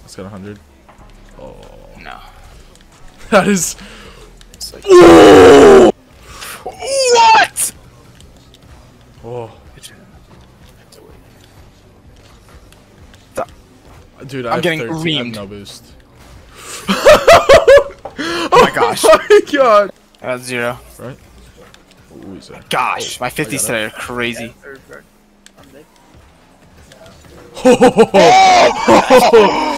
It's got 100. Oh. No. That is. Like... What? Oh. Dude, I'm getting 13, reamed. no boost. Oh my gosh. Oh my god. I got 0. Right? Ooh, he's there. Gosh, Oh, my 50s today are crazy. Oh!